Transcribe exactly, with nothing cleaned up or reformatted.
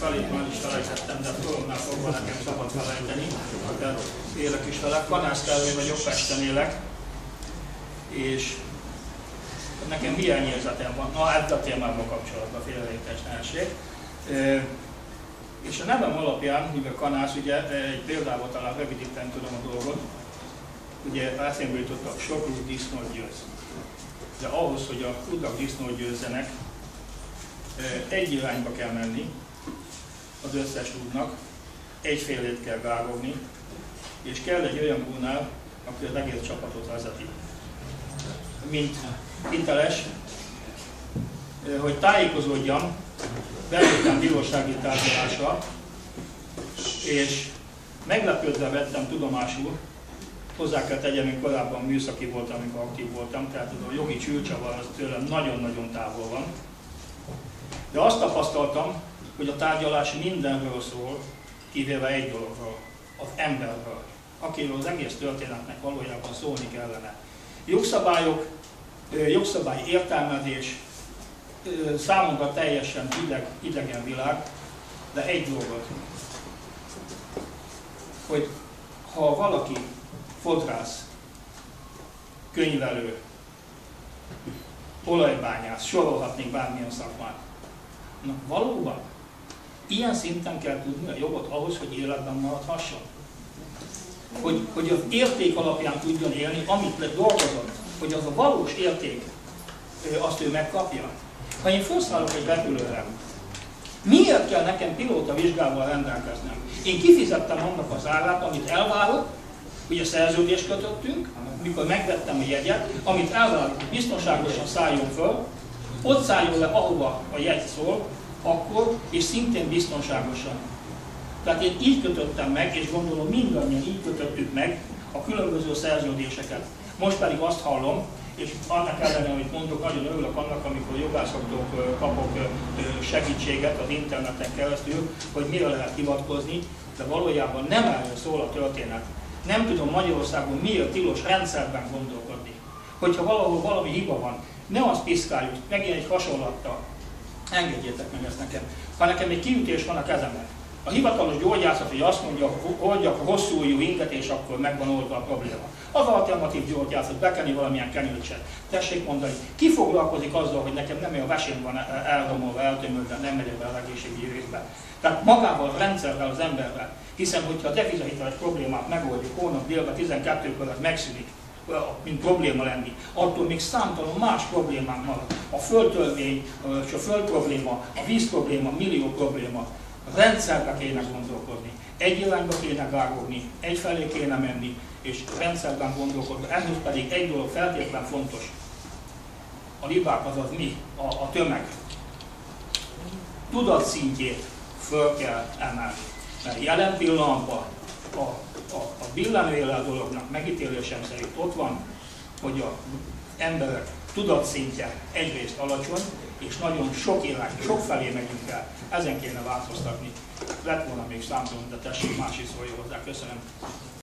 felét már is felejtettem, de koromnál fogva nekem szabad felejteni, de élek is vele. Kanászkáló vagyok, Pesten élek, és nekem hiányérzetem van, na ezzel a témával kapcsolatban félreértés ne essék. És a nevem alapján, mivel Kanász, ugye egy példával talán rövidíteni tudom a dolgot, ugye eszembe jutottak sok rúd disznót győz. De ahhoz, hogy a rudak disznót győzzenek, egy irányba kell menni az összes rúdnak, egyfélét kell gárogni, és kell egy olyan gúnál, aki az egész csapatot vezeti. Mint hiteles, hogy tájékozódjam, beléptem bírósági tárgyalásra, és meglepődve vettem tudomásul, hozzá kell tegyem, én korábban műszaki voltam, amikor aktív voltam, tehát a jogi csülcsavar az tőlem nagyon-nagyon távol van. De azt tapasztaltam, hogy a tárgyalás mindenről szól, kivéve egy dologról, az emberről, akiről az egész történetnek valójában szólni kellene. Jogszabályok, jogszabály értelmezés, számomra teljesen ideg, idegen világ, de egy dolgot, hogy ha valaki fodrász, könyvelő, olajbányász, sorolhatnék bármilyen szakmát, na valóban ilyen szinten kell tudni a jogot ahhoz, hogy életben maradhasson. Hogy, hogy az érték alapján tudjon élni, amit dolgozott, hogy az a valós érték, azt ő megkapja. Ha én felszállok egy repülőre, miért kell nekem pilóta vizsgával rendelkeznem? Én kifizettem annak az árát, amit elvárok, ugye szerződést kötöttünk, mikor megvettem a jegyet, amit elvárok, hogy biztonságosan szálljon föl, ott szálljon le, ahova a jegy szól, akkor, és szintén biztonságosan. Tehát én így kötöttem meg, és gondolom mindannyian így kötöttük meg a különböző szerződéseket. Most pedig azt hallom, és annak ellenére, amit mondok, nagyon örülök annak, amikor jogászoktól kapok segítséget az interneten keresztül, hogy mire lehet hivatkozni, de valójában nem erről szól a történet. Nem tudom Magyarországon miért tilos rendszerben gondolkodni. Hogyha valahol valami hiba van, ne azt piszkáljuk, megint egy hasonlattal. Engedjétek meg ezt nekem. Ha nekem egy kiütés van a kezemben, a hivatalos gyógyászat, hogy azt mondja, hogy oldjak a hosszú ujjú inget, és akkor megvan oldva a probléma. Az alternatív gyógyászat, bekenni valamilyen kenőcset. Tessék mondani, ki foglalkozik azzal, hogy nekem nem olyan vesén van eldomolva, eltömölve, nem megyek be az egészségügyi részbe. Tehát magával a rendszerrel, az emberrel. Hiszen, hogyha a devizahiteles problémát megoldjuk, hónap délben tizenkettőkor az megszűnik, mint probléma lenni, attól még számtalan más problémák marad. A földtörvény, a föld probléma, a víz probléma, millió probléma. A rendszerbe kéne gondolkodni, egy irányba kéne gárogni, egyfelé kéne menni, és rendszerben gondolkodni. Ehhez pedig egy dolog feltétlenül fontos. A libák, azaz mi, a, a tömeg tudatszintjét föl kell emelni. Mert jelen pillanatban a, a, a billenőjele dolognak megítélésem szerint ott van, hogy az emberek tudatszintje egyrészt alacsony, és nagyon sok irány, sok felé megyünk el. Ezen kéne változtatni. Lett volna még számtalan, de tessék, más is szóljon hozzá. Köszönöm.